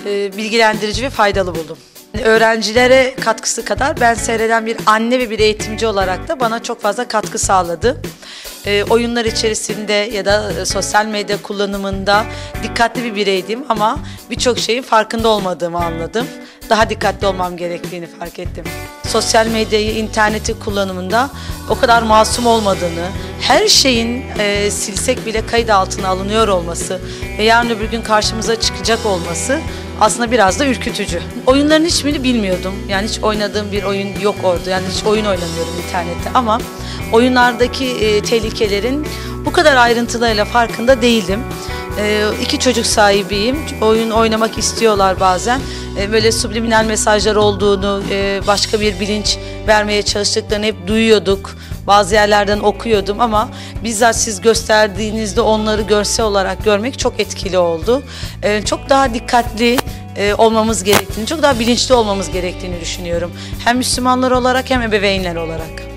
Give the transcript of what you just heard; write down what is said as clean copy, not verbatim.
bilgilendirici ve faydalı buldum. Öğrencilere katkısı kadar ben seyreden bir anne ve bir eğitimci olarak da bana çok fazla katkı sağladı. Oyunlar içerisinde ya da sosyal medya kullanımında dikkatli bir bireydim ama birçok şeyin farkında olmadığımı anladım. Daha dikkatli olmam gerektiğini fark ettim. Sosyal medyayı, interneti kullanımında o kadar masum olmadığını, her şeyin silsek bile kayıt altına alınıyor olması ve yarın öbür gün karşımıza çıkacak olması aslında biraz da ürkütücü. Oyunların hiçbirini bilmiyordum. Yani hiç oynadığım bir oyun yok orada. Yani hiç oyun oynamıyorum internette ama oyunlardaki tehlikelerin bu kadar ayrıntılarıyla farkında değildim. 2 çocuk sahibiyim. Oyun oynamak istiyorlar bazen. Böyle subliminal mesajlar olduğunu, başka bir bilinç vermeye çalıştıklarını hep duyuyorduk. Bazı yerlerden okuyordum ama bizzat siz gösterdiğinizde onları görsel olarak görmek çok etkili oldu. Çok daha dikkatli olmamız gerektiğini, çok daha bilinçli olmamız gerektiğini düşünüyorum. Hem Müslümanlar olarak hem ebeveynler olarak.